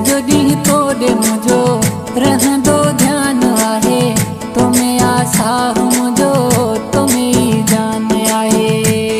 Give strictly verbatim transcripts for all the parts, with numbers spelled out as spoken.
सॼो ॾींहुं तोॾे मुंहिंजो रहंदो ध्यानु आहे, तो में आ साह मुंहिंजो, तो में ई जान आहे।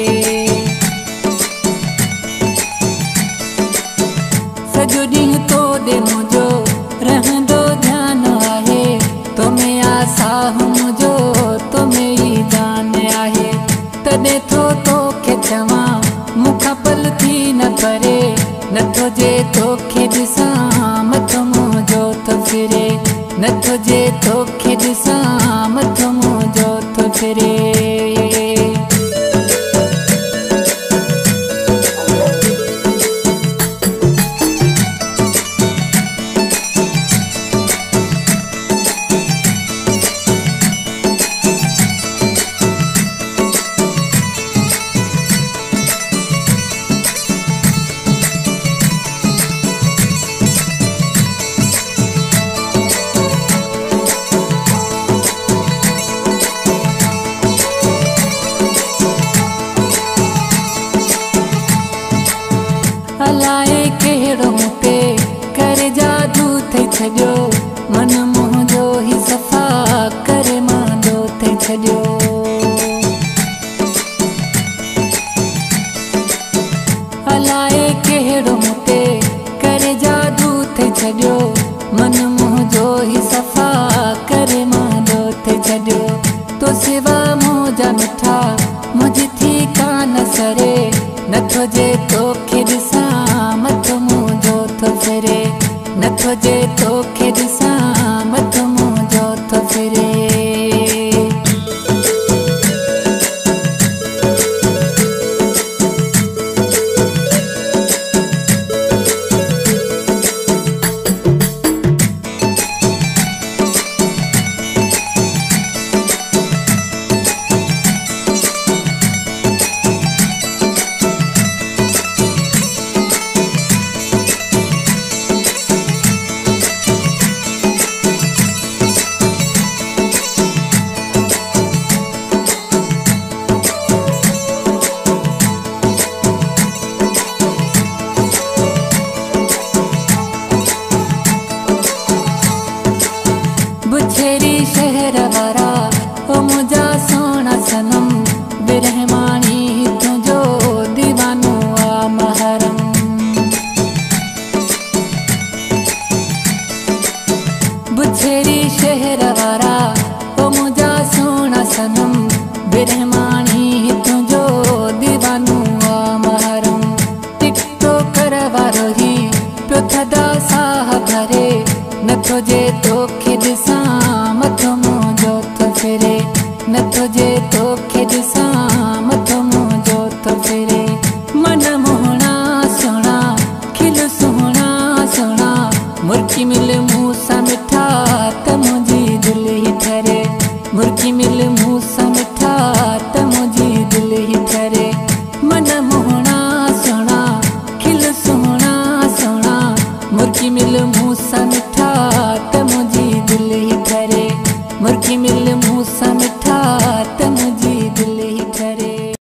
सॼो ॾींहुं तोॾे मुंहिंजो रहंदो ध्यानु आहे, तो में आ साह मुंहिंजो, तो में ई जान आहे। तॾहिं थो तोखे चवां मूंखां पल थी न परे, नथो जे तोखे ॾिसां मथो मुंहिंजो थो फिरे, नथो जे तोखे ॾिसां मथो मुंहिंजो थो फिरे। अलाए कहिड़ो मूंते करे जादू थई छॾियो, मन मुंहिंजो ई सफ़ा करे मांदो थई छॾियो। अलाए कहिड़ो मूंते करे जादू थई छॾियो, मन मुंहिंजो ई सफ़ा करे मांदो थई छॾियो। तो सिवा मुंहिंजा मिठा मुंहिंजी थी कान सरे, नथो जे तोखे ॾिसां मथो मुंहिंजो थो फिरे, नथो जे तोखे ॾिसां मथो मुंहिंजो थो फिरे। बुछेरी शहर वारा ओ मुंहिंजा सोना सनम, बिरहमानी तुंहिंजो दीवानो आ महरम। बुछेरी शहर वारा ओ मुंहिंजा सोना सनम, बिरहमानी तुंहिंजो दीवानो आ महरम। टिकटो कर वारो ही पियो थदा साह भरे, नथो जे तोखे ॾिसां मथो मुंहिंजो थो फिरे, नथो जे तोखे ॾिसां मथो मुंहिंजो थो फिरे। मन मोहणा सुहिणा खिल सुहिणा सुहिणा मुर्की मिल